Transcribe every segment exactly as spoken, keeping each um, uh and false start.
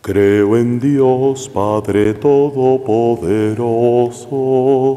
Creo en Dios Padre Todopoderoso,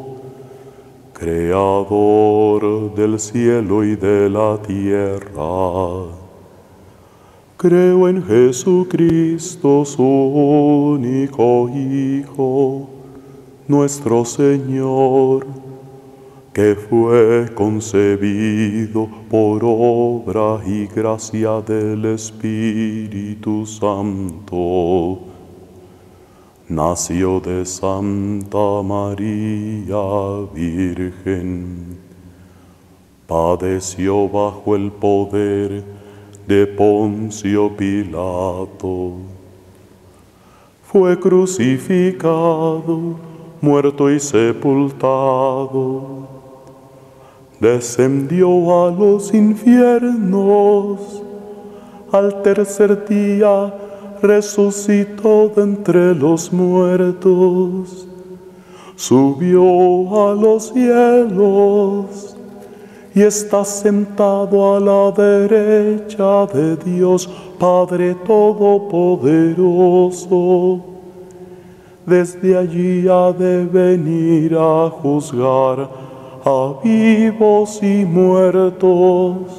Creador del cielo y de la tierra. Creo en Jesucristo, su único Hijo, nuestro Señor, que fue concebido por obra y gracia del Espíritu Santo. Nació de Santa María Virgen, padeció bajo el poder de Poncio Pilato, fue crucificado, muerto y sepultado, descendió a los infiernos, al tercer día resucitó de entre los muertos, subió a los cielos y está sentado a la derecha de Dios Padre Todopoderoso. Desde allí ha de venir a juzgar a vivos y muertos.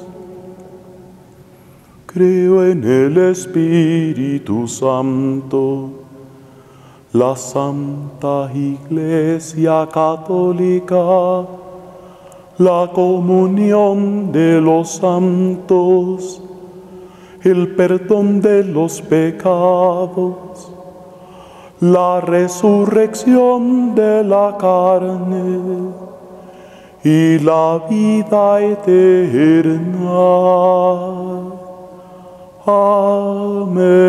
Creo en el Espíritu Santo, la Santa Iglesia Católica, la comunión de los santos, el perdón de los pecados, la resurrección de la carne y la vida eterna. Amén.